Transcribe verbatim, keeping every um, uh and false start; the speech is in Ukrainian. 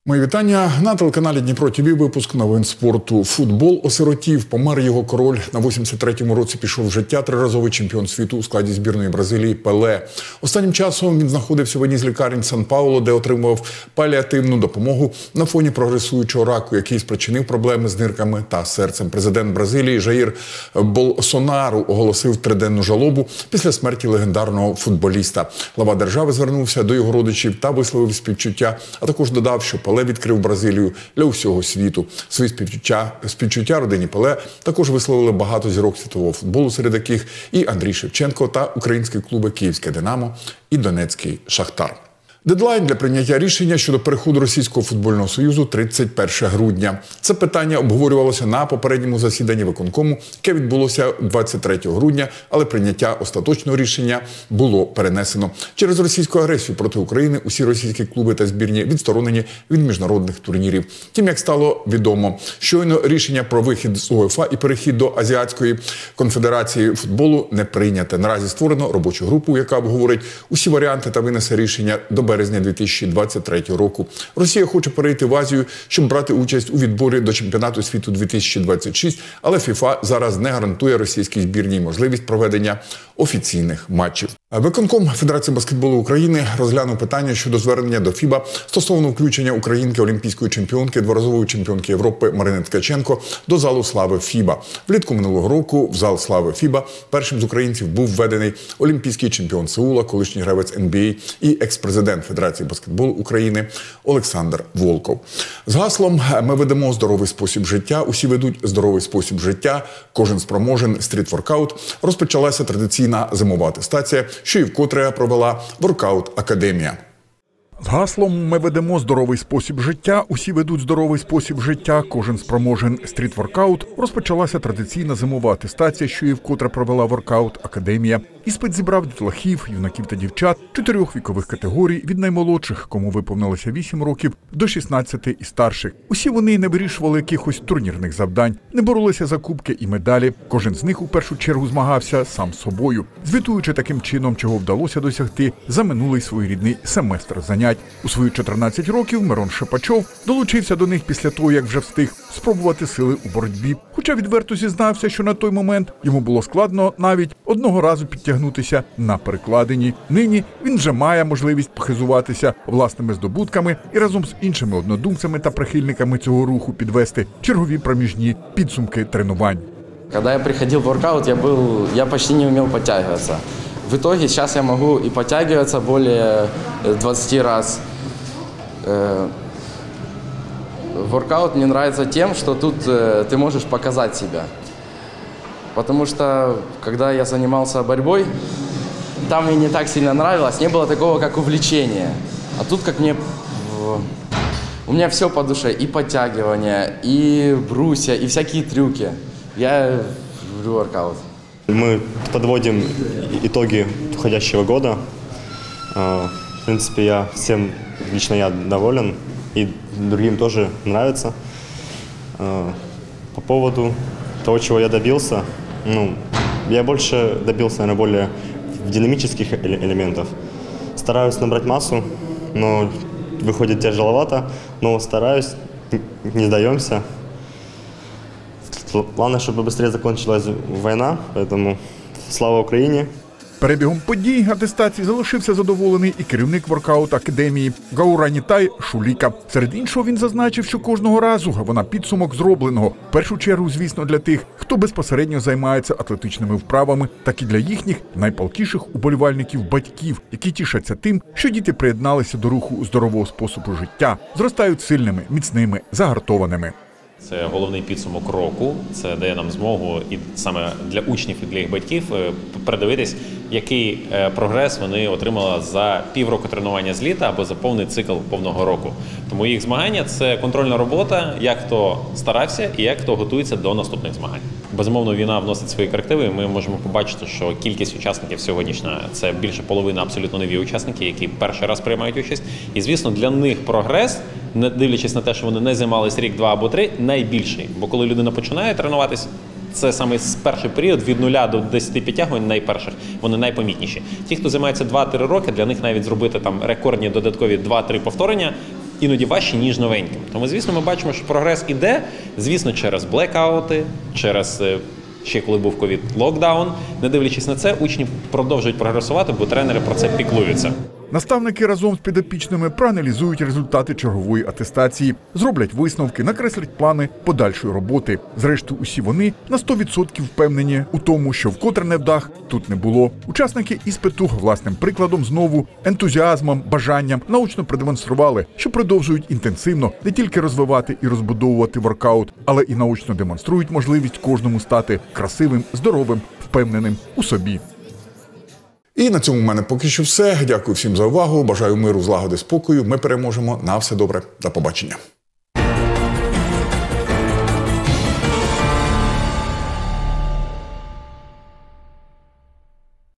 Мої вітання. На телеканалі Дніпро ТВ випуск новин спорту. Футбол осиротів. Помер його король. На вісімдесят третьому році пішов в життя триразовий чемпіон світу у складі збірної Бразилії Пеле. Останнім часом він знаходився в одній з лікарень Сан-Паулу, де отримував паліативну допомогу на фоні прогресуючого раку, який спричинив проблеми з нирками та серцем. Президент Бразилії Жаїр Болсонару оголосив триденну жалобу після смерті легендарного футболіста. Глава держави звернувся до його родичів та висловив співчуття, а також додав, що Пеле відкрив Бразилію для усього світу. Свої співчуття, співчуття родині Пеле також висловили багато зірок світового футболу, серед яких і Андрій Шевченко та українські клуби «Київське Динамо» і «Донецький Шахтар». Дедлайн для прийняття рішення щодо переходу Російського футбольного союзу – тридцять перше грудня. Це питання обговорювалося на попередньому засіданні виконкому, яке відбулося двадцять третього грудня, але прийняття остаточного рішення було перенесено. Через російську агресію проти України усі російські клуби та збірні відсторонені від міжнародних турнірів. Тим, як стало відомо, щойно рішення про вихід з УЄФА і перехід до Азіатської конфедерації футболу не прийняте. Наразі створено робочу групу, яка обговорить усі варіанти та винесе рішення до березня дві тисячі двадцять третього року. Росія хоче перейти в Азію, щоб брати участь у відборі до чемпіонату світу дві тисячі двадцять шість, але ФІФА зараз не гарантує російській збірній можливість проведення офіційних матчів. Виконком Федерації баскетболу України розглянув питання щодо звернення до ФІБА стосовно включення українки олімпійської чемпіонки, дворазової чемпіонки Європи Марини Ткаченко до залу слави ФІБА. Влітку минулого року в зал слави ФІБА першим з українців був введений олімпійський чемпіон Сеула, колишній гравець ен бі ей і екс-президент Федерації баскетболу України Олександр Волков. З гаслом «Ми ведемо здоровий спосіб життя, усі ведуть здоровий спосіб життя, кожен спроможен стріт-воркаут» розпочалася традиційна зимова атестація, що і вкотре провела Воркаут-академія. З гаслом «Ми ведемо здоровий спосіб життя, усі ведуть здоровий спосіб життя, кожен спроможен стріт-воркаут» розпочалася традиційна зимова атестація, що і вкотре провела Воркаут-академія. Іспит зібрав дітлахів, юнаків та дівчат чотирьох вікових категорій від наймолодших, кому виповнилося вісім років, до шістнадцяти і старших. Усі вони не вирішували якихось турнірних завдань, не боролися за кубки і медалі. Кожен з них у першу чергу змагався сам з собою, звітуючи таким чином, чого вдалося досягти за минулий своєрідний семестр занять. У свої чотирнадцять років Мирон Шепачов долучився до них після того, як вже встиг спробувати сили у боротьбі. Хоча відверто зізнався, що на той момент йому було складно навіть одного разу підтягнутися на перекладині. Нині він вже має можливість похизуватися власними здобутками і разом з іншими однодумцями та прихильниками цього руху підвести чергові проміжні підсумки тренувань. Когда я приходил в воркаут, я был, я почти не умел подтягиваться. В итоге сейчас я могу и подтягиваться более двадцати раз. Воркаут мне нравится тем, что тут ты можешь показать себя. Потому что, когда я занимался борьбой, там мне не так сильно нравилось, не было такого, как увлечение. А тут, как мне, у меня все по душе, и подтягивания, и брусья, и всякие трюки. Я люблю воркаут. Мы подводим итоги уходящего года. В принципе, я всем, лично я доволен, и другим тоже нравится. По поводу того, чего я добился, ну, я больше добился, наверное, более динамических элементов. Стараюсь набрать массу, но выходит тяжеловато, но стараюсь, не сдаемся. Главное, чтобы быстрее закончилась война, поэтому слава Україні. Перебігом подій атестації залишився задоволений і керівник Воркаут-академії Гауранітай Шуліка. Серед іншого він зазначив, що кожного разу вона підсумок зробленого. В першу чергу, звісно, для тих, хто безпосередньо займається атлетичними вправами, так і для їхніх найпалкіших уболівальників-батьків, які тішаться тим, що діти приєдналися до руху здорового способу життя, зростають сильними, міцними, загартованими. Це головний підсумок року, це дає нам змогу і саме для учнів і для їх батьків передивитись, який прогрес вони отримали за півроку тренування з літа або за повний цикл повного року. Тому їх змагання – це контрольна робота, як хто старався і як хто готується до наступних змагань. Безумовно, війна вносить свої корективи, і ми можемо побачити, що кількість учасників сьогоднішня – це більше половини абсолютно нові учасники, які перший раз приймають участь. І, звісно, для них прогрес, не дивлячись на те, що вони не займалися рік, два або три, найбільший. Бо коли людина починає тренуватись, це саме перший період від нуля до десяти підтягувань найперших, вони найпомітніші. Ті, хто займається два-три роки, для них навіть зробити там рекордні додаткові два-три повторення іноді важчі, ніж новеньким. Тому, звісно, ми бачимо, що прогрес іде, звісно, через блекаути, через ще коли був ковід локдаун. Не дивлячись на це, учні продовжують прогресувати, бо тренери про це піклуються. Наставники разом з підопічними проаналізують результати чергової атестації, зроблять висновки, накреслять плани подальшої роботи. Зрештою, усі вони на сто відсотків впевнені у тому, що вкотре невдах тут не було. Учасники іспиту власним прикладом знову, ентузіазмом, бажанням наочно продемонстрували, що продовжують інтенсивно не тільки розвивати і розбудовувати воркаут, але і наочно демонструють можливість кожному стати красивим, здоровим, впевненим у собі. І на цьому в мене поки що все. Дякую всім за увагу. Бажаю миру, злагоди, спокою. Ми переможемо. На все добре. До побачення.